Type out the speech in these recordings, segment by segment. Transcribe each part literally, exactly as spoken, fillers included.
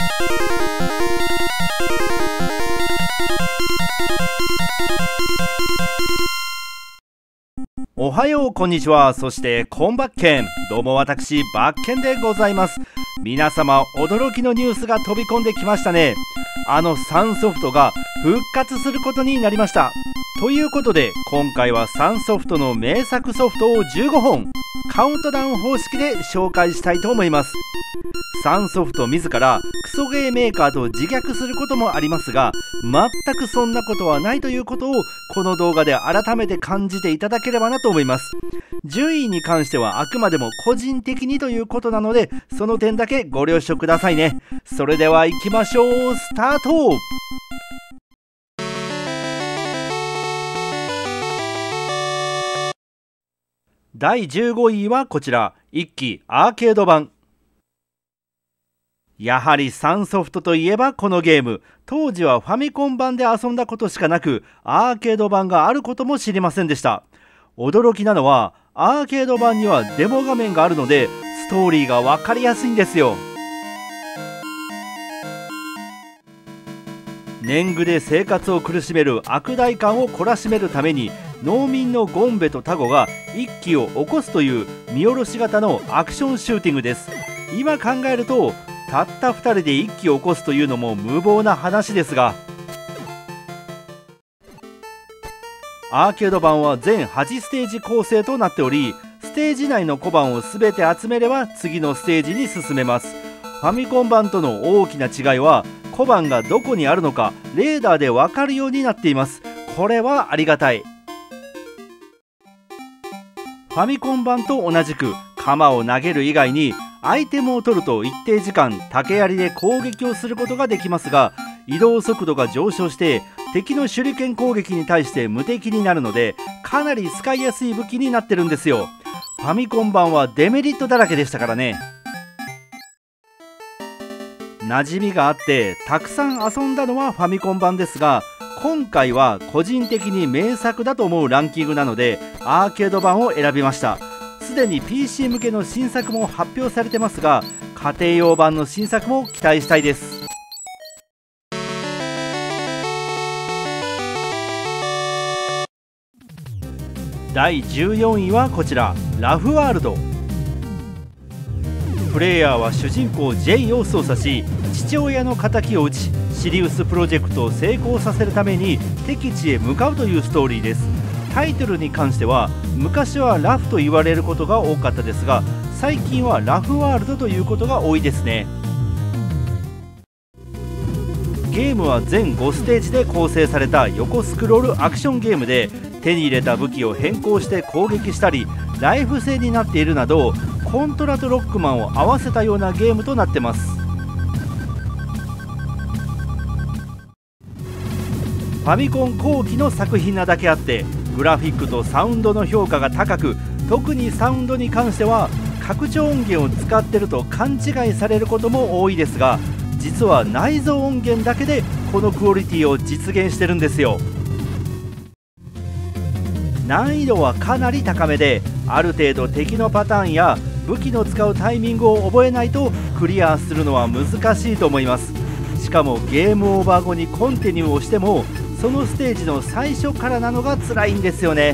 おはよう、こんにちは、そしてこんばっけん。どうも私バッケンでございます。皆様驚きのニュースが飛び込んできましたね。あのサンソフトが復活することになりました。ということで今回はサンソフトの名作ソフトをじゅうごほんカウントダウン方式で紹介したいと思います。サンソフト自らクソゲーメーカーと自虐することもありますが、全くそんなことはないということをこの動画で改めて感じていただければなと思います。順位に関してはあくまでも個人的にということなので、その点だけご了承くださいね。それでは行きましょう。スタート。だいじゅうごいはこちら、いっきアーケード版。やはりサンソフトといえばこのゲーム、当時はファミコン版で遊んだことしかなく、アーケード版があることも知りませんでした。驚きなのはアーケード版にはデモ画面があるので、ストーリーが分かりやすいんですよ。年貢で生活を苦しめる悪代官を懲らしめるために、農民のゴンベとタゴが一揆を起こすという見下ろし型のアクションシューティングです。今考えるとたったふたりで一揆を起こすというのも無謀な話ですが、アーケード版は全はちステージ構成となっており、ステージ内の小判を全て集めれば次のステージに進めます。ファミコン版との大きな違いは、小判がどこにあるのかレーダーで分かるようになっています。これはありがたい。ファミコン版と同じく鎌を投げる以外に、アイテムを取ると一定時間竹槍で攻撃をすることができますが、移動速度が上昇して敵の手裏剣攻撃に対して無敵になるので、かなり使いやすい武器になってるんですよ。ファミコン版はデメリットだらけでしたからね。馴染みがあってたくさん遊んだのはファミコン版ですが、今回は個人的に名作だと思うランキングなのでアーケード版を選びました。すでに ピーシー 向けの新作も発表されてますが、家庭用版の新作も期待したいです。だいじゅうよんいはこちら、ラフワールド。プレイヤーは主人公 ジェイ を操作し、父親の敵を討ち、シリウスプロジェクトを成功させるために敵地へ向かうというストーリーです。タイトルに関しては昔はラフと言われることが多かったですが、最近はラフワールドということが多いですね。ゲームは全ごステージで構成された横スクロールアクションゲームで、手に入れた武器を変更して攻撃したりライフ制になっているなど、コントラとロックマンを合わせたようなゲームとなってます。ファミコン後期の作品なだけあって、グラフィックとサウンドの評価が高く、特にサウンドに関しては拡張音源を使ってると勘違いされることも多いですが、実は内蔵音源だけでこのクオリティを実現してるんですよ。難易度はかなり高めで、ある程度敵のパターンや武器の使うタイミングを覚えないとクリアするのは難しいと思います。しかもゲームオーバー後にコンティニューをしても、そのステージの最初からなのが辛いんですよね。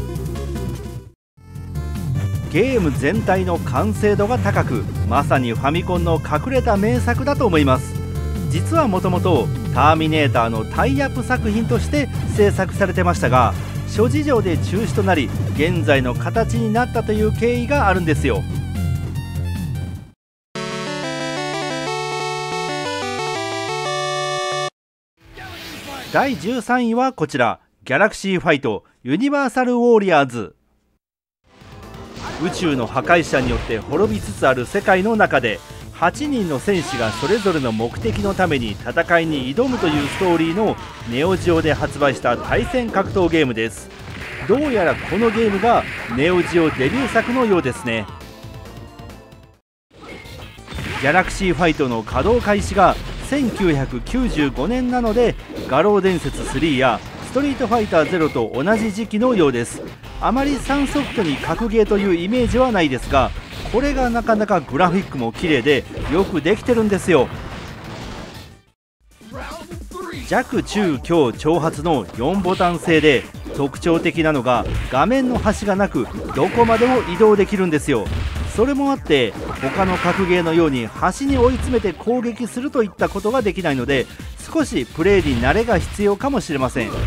ゲーム全体の完成度が高く、まさにファミコンの隠れた名作だと思います。実はもともとターミネーターのタイアップ作品として制作されてましたが、諸事情で中止となり現在の形になったという経緯があるんですよ。だいじゅうさんいはこちら、ギャラクシーファイトユニバーサルウォーリアーズ。宇宙の破壊者によって滅びつつある世界の中で、はちにんの戦士がそれぞれの目的のために戦いに挑むというストーリーのネオジオで発売した対戦格闘ゲームです。どうやらこのゲームがネオジオデビュー作のようですね。ギャラクシーファイトの稼働開始がせんきゅうひゃくきゅうじゅうごねんなので、画廊伝説スリーやストリートファイターゼロと同じ時期のようです。あまりサンソフトに格ゲーというイメージはないですが、これがなかなかグラフィックも綺麗でよくできてるんですよ。 弱中強長髪のよんボタン製で、特徴的なのが画面の端がなくどこまでも移動できるんですよ。それもあって他の格ゲーのように端に追い詰めて攻撃するといったことができないので、少しプレイに慣れが必要かもしれません。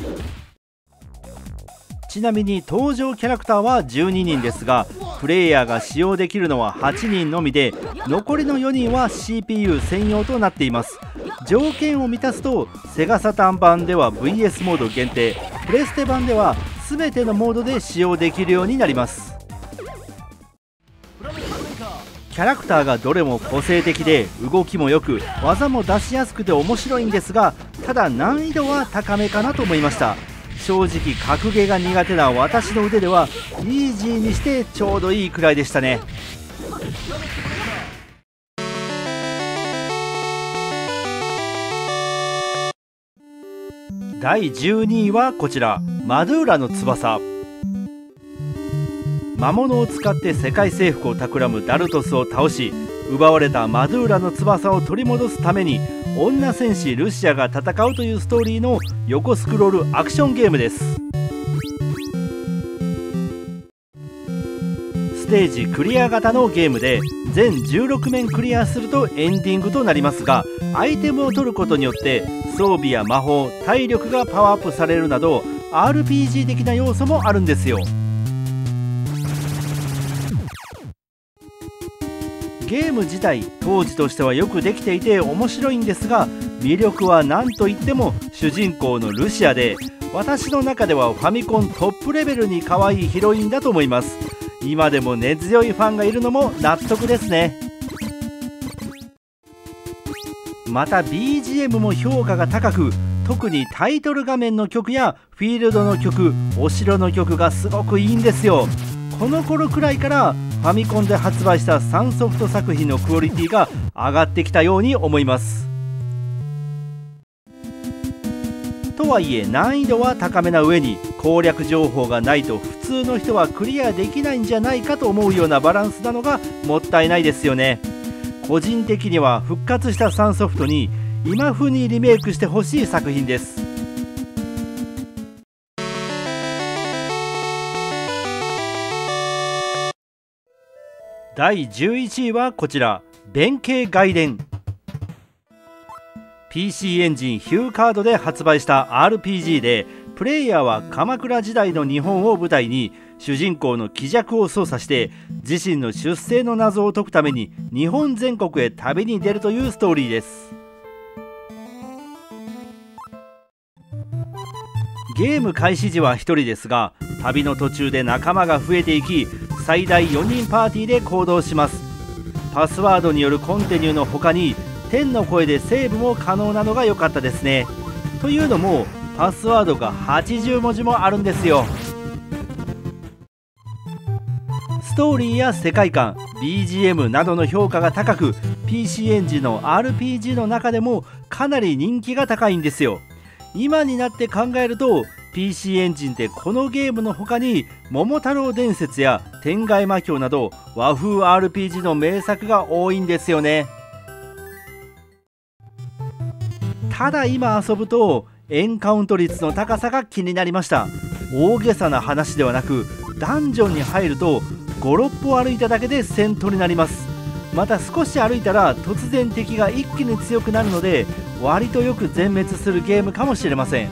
ちなみに登場キャラクターはじゅうににんですが、プレイヤーが使用できるのははちにんのみで、残りのよにんは シーピーユー 専用となっています。条件を満たすとセガサターン版では ブイエス モード限定、プレステ版では全てのモードで使用できるようになります。キャラクターがどれも個性的で動きもよく技も出しやすくて面白いんですが、ただ難易度は高めかなと思いました。正直格ゲーが苦手な私の腕ではイージーにしてちょうどいいくらいでしたね。だいじゅうにいはこちら、マドゥーラの翼。魔物を使って世界征服を企むダルトスを倒し、奪われたマドゥーラの翼を取り戻すために女戦士ルシアが戦うというストーリーの横スクロールアクションゲームです。ステージクリア型のゲームで全じゅうろくめんクリアするとエンディングとなりますが、アイテムを取ることによって装備や魔法、体力がパワーアップされるなど アールピージー 的な要素もあるんですよ。ゲーム自体当時としてはよくできていて面白いんですが、魅力は何といっても主人公のルシアで、私の中ではファミコントップレベルに可愛いヒロインだと思います。今でも根強いファンがいるのも納得ですね。また ビージーエム も評価が高く、特にタイトル画面の曲やフィールドの曲、お城の曲がすごくいいんですよ。この頃くらいからファミコンで発売したサンソフト作品のクオリティが上がってきたように思います。とはいえ難易度は高めな上に攻略情報がないと普通の人はクリアできないんじゃないかと思うようなバランスなのがもったいないですよね。個人的には復活したサンソフトに今風にリメイクしてほしい作品です。だいじゅういちいはこちら、弁慶外伝。 ピーシー エンジンヒューカードで発売した アールピージー で、プレイヤーは鎌倉時代の日本を舞台に主人公の鬼弱を操作して自身の出生の謎を解くために日本全国へ旅に出るというストーリーです。ゲーム開始時はひとりですが、旅の途中で仲間が増えていき、最大よにんパーティーで行動します。パスワードによるコンティニューの他に天の声でセーブも可能なのが良かったですね。というのもパスワードがはちじゅうもじもあるんですよ。ストーリーや世界観、ビージーエム などの評価が高く、 ピーシー エンジンの アールピージー の中でもかなり人気が高いんですよ。今になって考えると ピーシー エンジンってこのゲームの他に桃太郎伝説や天外魔境など和風 アールピージー の名作が多いんですよね。ただ今遊ぶとエンカウント率の高さが気になりました。大げさな話ではなく、ダンジョンに入るとご、ろっぽ歩いただけで戦闘になります。また少し歩いたら突然敵が一気に強くなるので、割とよく全滅するゲームかもしれません。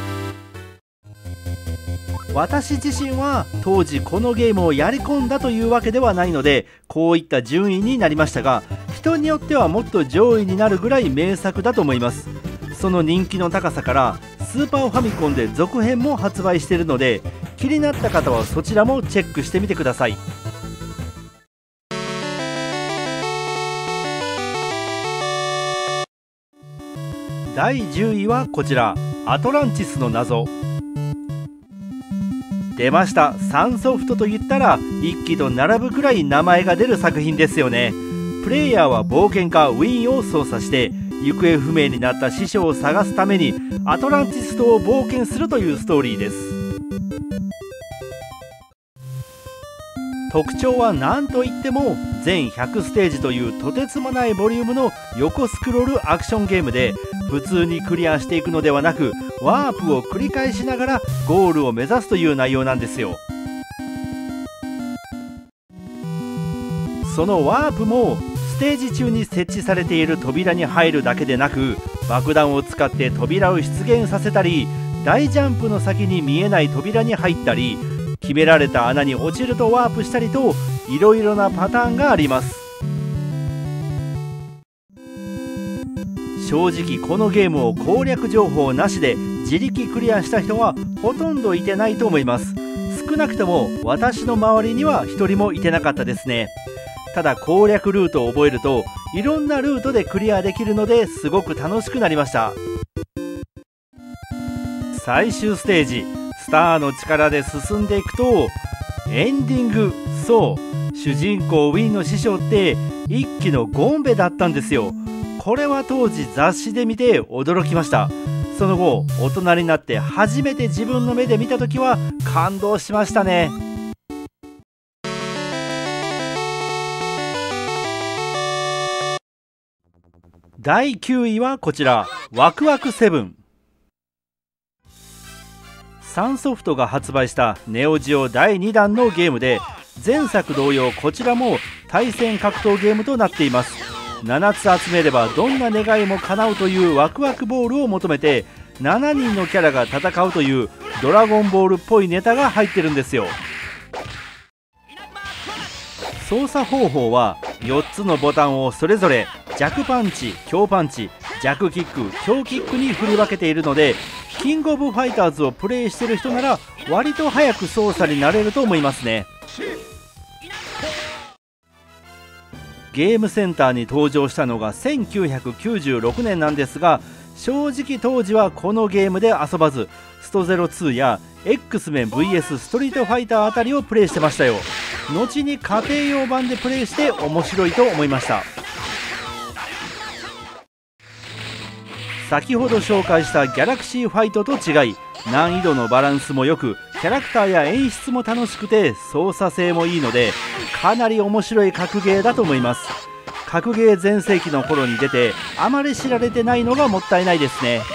私自身は当時このゲームをやり込んだというわけではないので、こういった順位になりましたが、人によってはもっと上位になるぐらい名作だと思います。その人気の高さからスーパーファミコンで続編も発売しているので、気になった方はそちらもチェックしてみてください。だいじゅういはこちら、アトランティスの謎。出ました。サンソフトと言ったら一機と並ぶくらい名前が出る作品ですよね。プレイヤーは冒険家ウィーンを操作して行方不明になった師匠を探すためにアトランティス島を冒険するというストーリーです。 特徴は何といっても全ひゃくステージというとてつもないボリュームの横スクロールアクションゲームで、普通にクリアしていくのではなくワープを繰り返しながらゴールを目指すという内容なんですよ。そのワープもステージ中に設置されている扉に入るだけでなく、爆弾を使って扉を出現させたり、大ジャンプの先に見えない扉に入ったり、決められた穴に落ちるとワープしたりと、いろいろなパターンがあります。正直このゲームを攻略情報なしで自力クリアした人はほとんどいてないと思います。少なくとも私の周りには一人もいてなかったですね。ただ攻略ルートを覚えるといろんなルートでクリアできるのですごく楽しくなりました。最終ステージ、スターの力で進んでいくとエンディング、そう主人公ウィンの師匠って一期のゴンベだったんですよ。これは当時雑誌で見て驚きました。その後大人になって初めて自分の目で見た時は感動しましたね。だいきゅういはこちら、ワクワクセブン。サンソフトが発売したネオジオだいにだんのゲームで、前作同様こちらも対戦格闘ゲームとなっています。ななつ集めればどんな願いも叶うというワクワクボールを求めてしちにんのキャラが戦うというドラゴンボールっぽいネタが入ってるんですよ。操作方法はよっつのボタンをそれぞれ弱パンチ、強パンチ、弱キック、強キックに振り分けているので、キングオブファイターズをプレイしてる人なら割と早く操作になれると思いますね。ゲームセンターに登場したのがせんきゅうひゃくきゅうじゅうろくねんなんですが、正直当時はこのゲームで遊ばず、ストゼロツーや X メン ブイエス ストリートファイターあたりをプレイしてましたよ。後に家庭用版でプレイして面白いと思いました。先ほど紹介したギャラクシーファイトと違い、難易度のバランスも良く、キャラクターや演出も楽しくて操作性もいいので、かなり面白い格ゲーだと思います。格ゲー全盛期の頃に出てあまり知られてないのがもったいないですね。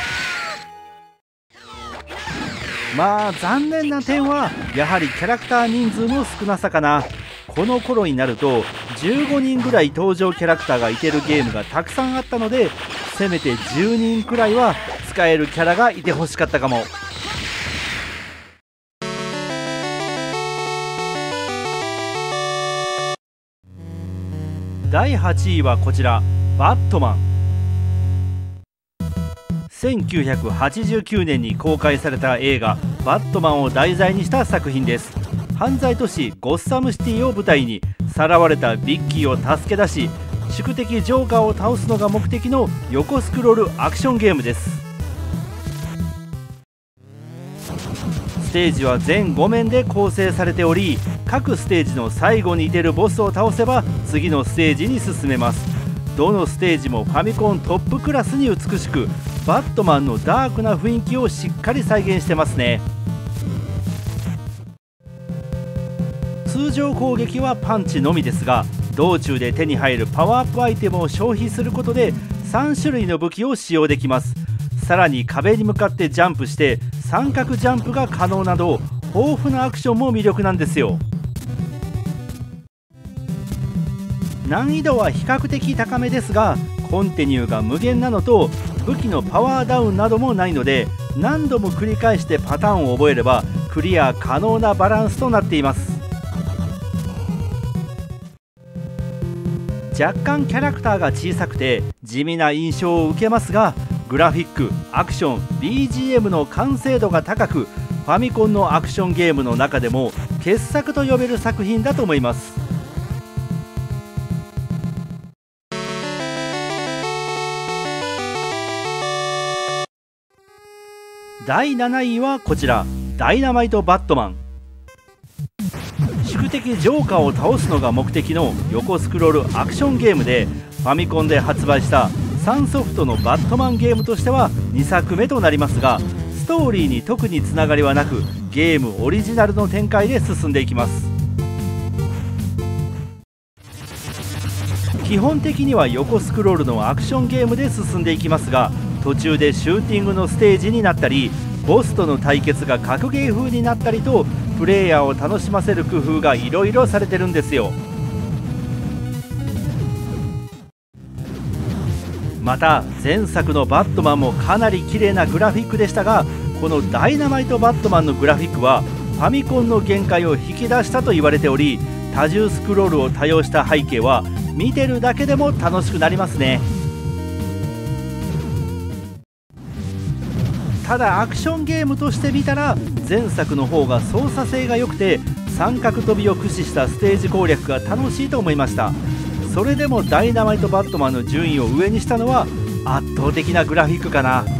まあ残念な点はやはりキャラクター人数の少なさかな。この頃になるとじゅうごにんぐらい登場キャラクターがいてるゲームがたくさんあったので、せめてじゅうにんくらいは使えるキャラがいてほしかったかも。だいはちいはこちら、バットマン。せんきゅうひゃくはちじゅうきゅうねんに公開された映画「バットマン」を題材にした作品です。犯罪都市ゴッサムシティを舞台に、さらわれたビッキーを助け出し宿敵ジョーカーを倒すのが目的の横スクロールアクションゲームです。ステージは全ごめんで構成されており、各ステージの最後に出るボスを倒せば次のステージに進めます。どのステージもファミコントップクラスに美しく、バットマンのダークな雰囲気をしっかり再現してますね。通常攻撃はパンチのみですが、道中で手に入るパワーアップアイテムを消費することでさんしゅるいの武器を使用できます。さらに壁に向かってジャンプして三角ジャンプが可能など、豊富なアクションも魅力なんですよ。難易度は比較的高めですが、コンティニューが無限なのと武器のパワーダウンなどもないので、何度も繰り返してパターンを覚えればクリア可能なバランスとなっています。若干キャラクターが小さくて地味な印象を受けますが、グラフィック、アクション、ビージーエム の完成度が高く、ファミコンのアクションゲームの中でも傑作と呼べる作品だと思います。だいなないはこちら、ダイナマイトバットマン。宿敵ジョーカーを倒すのが目的の横スクロールアクションゲームで、ファミコンで発売したサンソフトのバットマンゲームとしてはにさくめとなりますが、ストーリーに特につながりはなく、ゲームオリジナルの展開で進んでいきます。 基本的には横スクロールのアクションゲームで進んでいきますが、途中でシューティングのステージになったり、ボスとの対決が格ゲー風になったりと、プレイヤーを楽しませる工夫がいろいろされてるんですよ。また前作のバットマンもかなり綺麗なグラフィックでしたが、このダイナマイトバットマンのグラフィックはファミコンの限界を引き出したと言われており、多重スクロールを多用した背景は見てるだけでも楽しくなりますね。ただアクションゲームとして見たら前作の方が操作性が良くて、三角跳びを駆使したステージ攻略が楽しいと思いました。それでもダイナマイトバットマンの順位を上にしたのは圧倒的なグラフィックかな。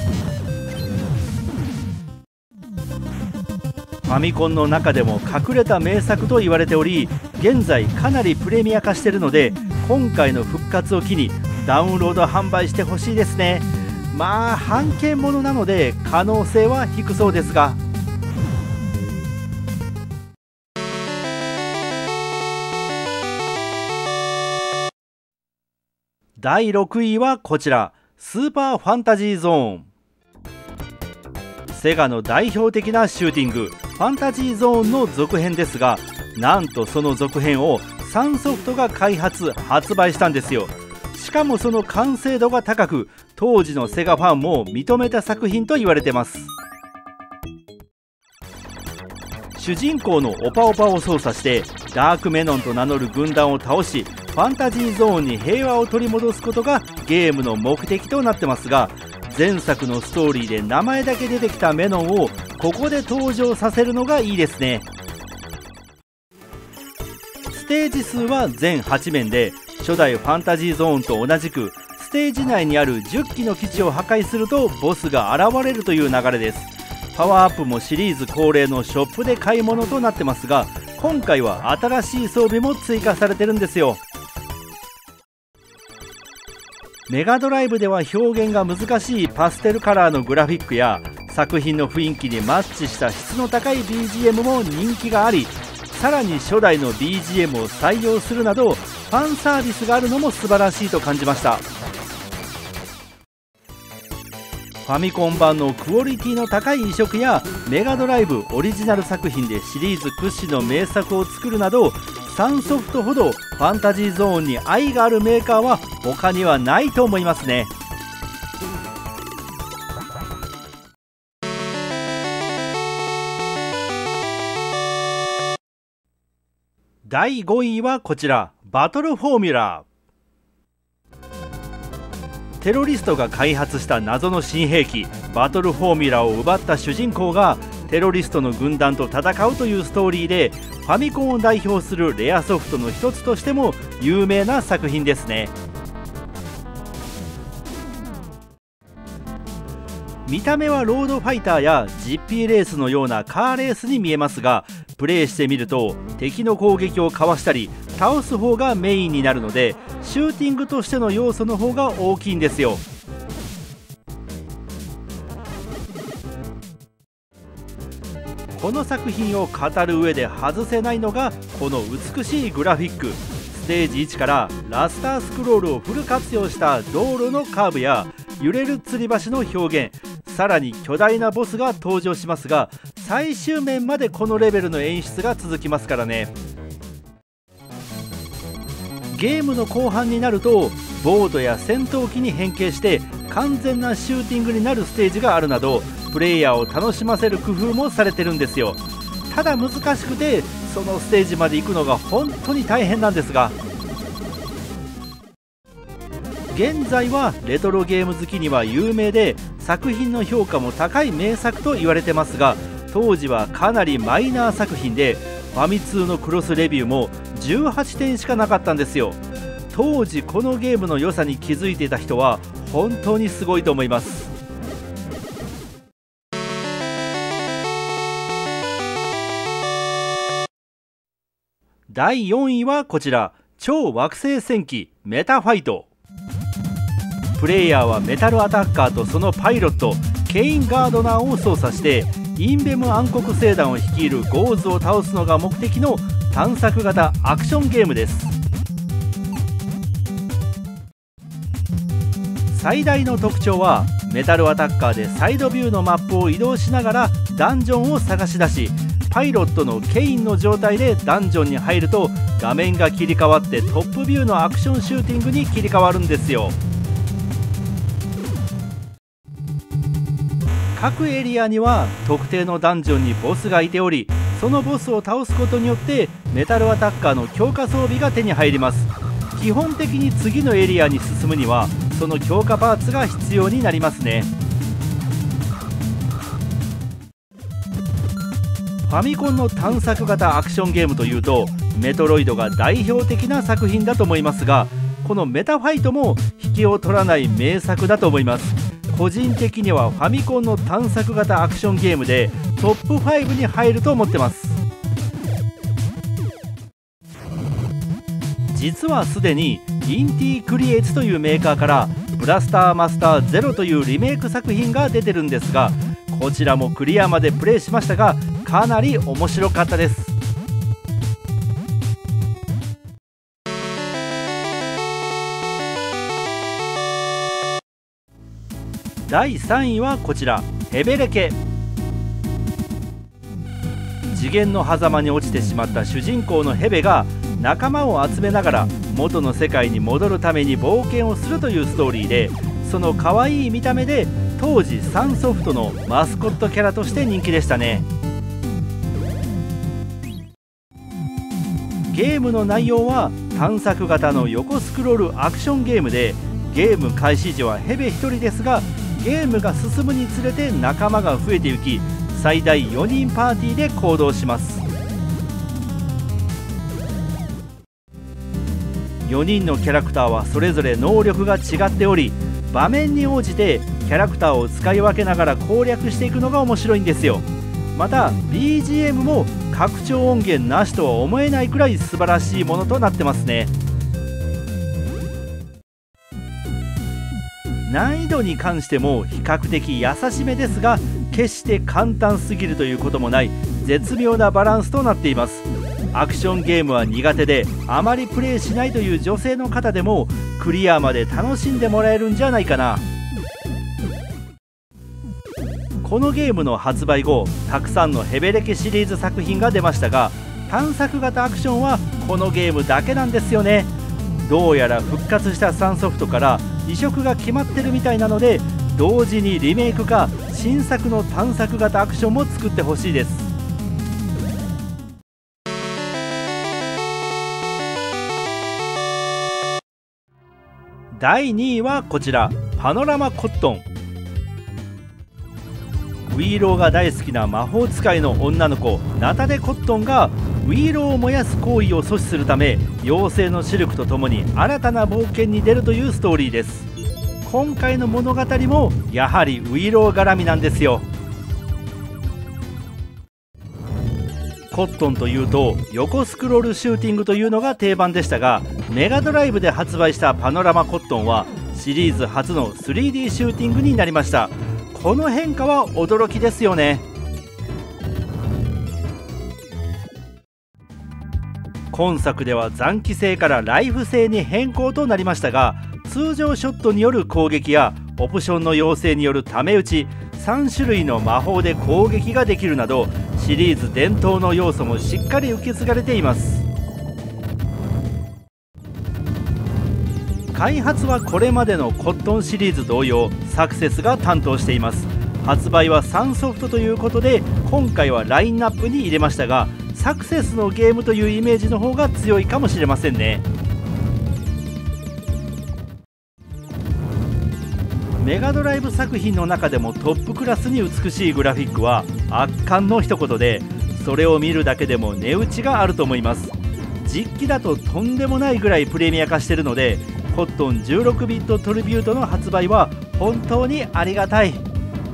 ファミコンの中でも隠れた名作と言われており、現在かなりプレミア化しているので、今回の復活を機にダウンロード販売してほしいですね。まあ半券ものなので可能性は低そうですが。だいろくいはこちら、スーパーファンタジーゾーン。セガの代表的なシューティング、ファンタジーゾーンの続編ですが、なんとその続編をサンソフトが開発・発売したんですよ。しかもその完成度が高く、当時のセガファンも認めた作品と言われてます。主人公のオパオパを操作してダークメノンと名乗る軍団を倒し、ファンタジーゾーンに平和を取り戻すことがゲームの目的となってますが、前作のストーリーで名前だけ出てきたメノンをここで登場させるのがいいですね。ステージ数は全はち面で、初代ファンタジーゾーンと同じくステージ内にあるじゅっきの基地を破壊するとボスが現れるという流れです。パワーアップもシリーズ恒例のショップで買い物となってますが、今回は新しい装備も追加されてるんですよ。メガドライブでは表現が難しいパステルカラーのグラフィックや作品の雰囲気にマッチした質の高い ビージーエム も人気があり、さらに初代の ビージーエム を採用するなどファンサービスがあるのも素晴らしいと感じました。ファミコン版のクオリティの高い移植やメガドライブオリジナル作品でシリーズ屈指の名作を作るなど、サンソフトほどファンタジーゾーンに愛があるメーカーは他にはないと思いますね。だいごいはこちら、バトルフォーミュラ。テロリストが開発した謎の新兵器バトルフォーミュラを奪った主人公がテロリストの軍団と戦うというストーリーで、ファミコンを代表するレアソフトの一つとしても有名な作品ですね。見た目はロードファイターや ジーピー レースのようなカーレースに見えますが、プレイしてみると敵の攻撃をかわしたり倒す方がメインになるので、シューティングとしての要素の方が大きいんですよ。この作品を語る上で外せないのがこの美しいグラフィック。ステージいちからラスタースクロールをフル活用した道路のカーブや揺れる吊り橋の表現、さらに巨大なボスが登場しますが、最終面までこのレベルの演出が続きますからね。ゲームの後半になるとボードや戦闘機に変形して完全なシューティングになるステージがあるなど、プレイヤーを楽しませる工夫もされてるんですよ。ただ難しくてそのステージまで行くのが本当に大変なんですが、現在はレトロゲーム好きには有名で作品の評価も高い名作と言われてますが、当時はかなりマイナー作品でファミ通のクロスレビューもじゅうはってんしかなかったんですよ。当時このゲームの良さに気づいていた人は本当にすごいと思います。だいよんいはこちら、超惑星戦記メタファイト。プレイヤーはメタルアタッカーとそのパイロットケイン・ガードナーを操作してインベム暗黒星団を率いるゴーズを倒すのが目的の探索型アクションゲームです。 最大の特徴はメタルアタッカーでサイドビューのマップを移動しながらダンジョンを探し出し、パイロットのケインの状態でダンジョンに入ると画面が切り替わってトップビューのアクションシューティングに切り替わるんですよ。各エリアには特定のダンジョンにボスがいており、そのボスを倒すことによってメタルアタッカーの強化装備が手に入ります。基本的に次のエリアに進むにはその強化パーツが必要になりますね。ファミコンの探索型アクションゲームというとメトロイドが代表的な作品だと思いますが、このメタファイトも引けを取らない名作だと思います。個人的にはファミコンの探索型アクションゲームでトップファイブに入ると思ってます。実はすでにインティクリエイツというメーカーからブラスターマスターゼロというリメイク作品が出てるんですが、こちらもクリアまでプレイしましたがかなり面白かったです。だいさんいはこちら、ヘベレケ。次元の狭間に落ちてしまった主人公のヘベが仲間を集めながら元の世界に戻るために冒険をするというストーリーで、その可愛い見た目で当時サンソフトのマスコットキャラとして人気でしたね。ゲームの内容は探索型の横スクロールアクションゲームで、ゲーム開始時はヘベひとりですが、ゲームが進むにつれて仲間が増えていき、最大よにんパーティーで行動します。よにんのキャラクターはそれぞれ能力が違っており、場面に応じてキャラクターを使い分けながら攻略していくのが面白いんですよ。また ビージーエム も拡張音源なしとは思えないくらい素晴らしいものとなってますね。難易度に関しても比較的優しめですが、決して簡単すぎるということもない絶妙なバランスとなっています。アクションゲームは苦手であまりプレイしないという女性の方でもクリアまで楽しんでもらえるんじゃないかな。このゲームの発売後、たくさんのヘベレケシリーズ作品が出ましたが、探索型アクションはこのゲームだけなんですよね。どうやら復活したサンソフトから移植が決まってるみたいなので、同時にリメイクか新作の探索型アクションも作ってほしいです。だいにいはこちら、パノラマコットン。ウィーローが大好きな魔法使いの女の子ナタデ・コットンがウィーローを燃やす行為を阻止するため、妖精のシルクとともに新たな冒険に出るというストーリーです。今回の物語もやはりウィーロー絡みなんですよ。コットンというと横スクロールシューティングというのが定番でしたが、メガドライブで発売したパノラマコットンはシリーズ初の スリーディー シューティングになりました。この変化は驚きですよね。今作では残機性からライフ性に変更となりましたが、通常ショットによる攻撃やオプションの妖精によるため打ち、さん種類の魔法で攻撃ができるなどシリーズ伝統の要素もしっかり受け継がれています。開発はこれまでのコットンシリーズ同様サクセスが担当しています。発売はサンソフトということで今回はラインナップに入れましたが、サクセスのゲームというイメージの方が強いかもしれませんね。メガドライブ作品の中でもトップクラスに美しいグラフィックは圧巻の一言で、それを見るだけでも値打ちがあると思います。実機だととんでもないぐらいプレミア化しているので、コットンじゅうろくビットトリビュートの発売は本当にありがたい。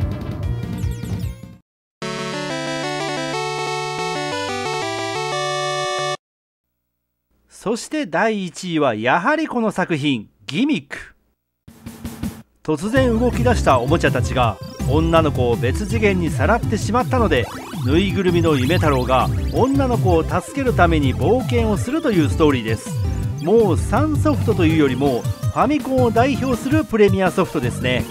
そしてだいいちいはやはりこの作品、ギミック。突然動き出したおもちゃたちが女の子を別次元にさらってしまったので、ぬいぐるみの夢太郎が女の子を助けるために冒険をするというストーリーです。 もうさんソフトというよりもファミコンを代表するプレミアソフトですね。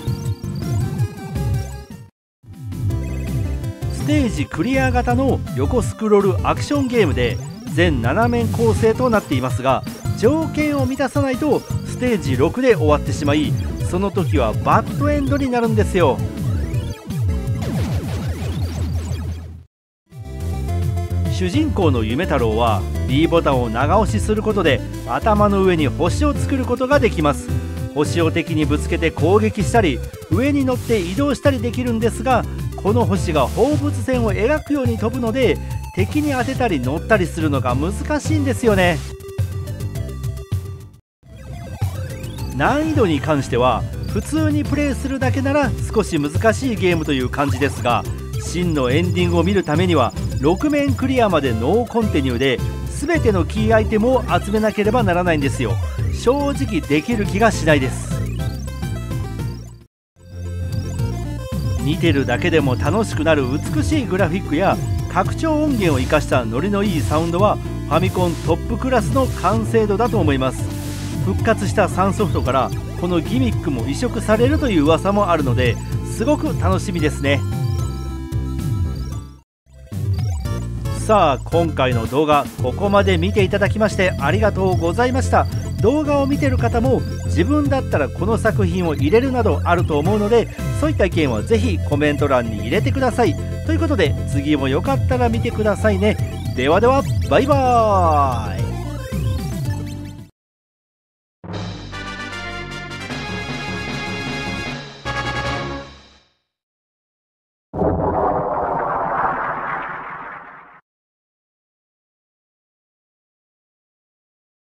ステージクリア型の横スクロールアクションゲームで全なな面構成となっていますが、条件を満たさないとステージろくで終わってしまい、その時はバッドエンドになるんですよ。主人公の夢太郎は B ボタンを長押しすることで頭の上に星を作ることができます。星を敵にぶつけて攻撃したり上に乗って移動したりできるんですが、この星が放物線を描くように飛ぶので敵に当てたり乗ったりするのが難しいんですよね。難易度に関しては普通にプレイするだけなら少し難しいゲームという感じですが、真のエンディングを見るためにはろく面クリアまでノーコンティニューで全てのキーアイテムを集めなければならないんですよ。正直できる気がしないです。見てるだけでも楽しくなる美しいグラフィックや拡張音源を生かしたノリのいいサウンドはファミコントップクラスの完成度だと思います。復活したさんソフトからこのギミックも移植されるという噂もあるので、すごく楽しみですね。さあ今回の動画ここまで見ていただきましてありがとうございました。動画を見てる方も自分だったらこの作品を入れるなどあると思うので、そういった意見はぜひコメント欄に入れてください。ということで次もよかったら見てくださいね。ではではバイバーイ。 you